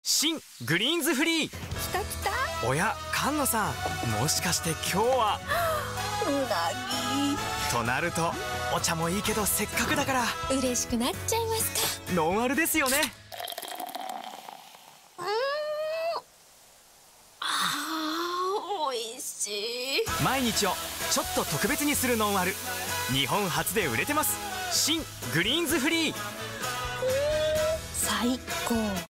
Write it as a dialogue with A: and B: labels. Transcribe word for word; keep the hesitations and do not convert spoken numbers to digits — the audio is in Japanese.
A: 新グリーンズフリー。
B: きたきた。
A: おや、菅野さん、もしかして今日は
B: うなぎ
A: となると、お茶もいいけどせっかくだから
B: 嬉しくなっちゃいますか。
A: ノンアルですよね。
B: うーん、あー、おいしい。
A: 毎日をちょっと特別にするノンアル、日本初で売れてます。新グリーンズフリー。
B: 最高。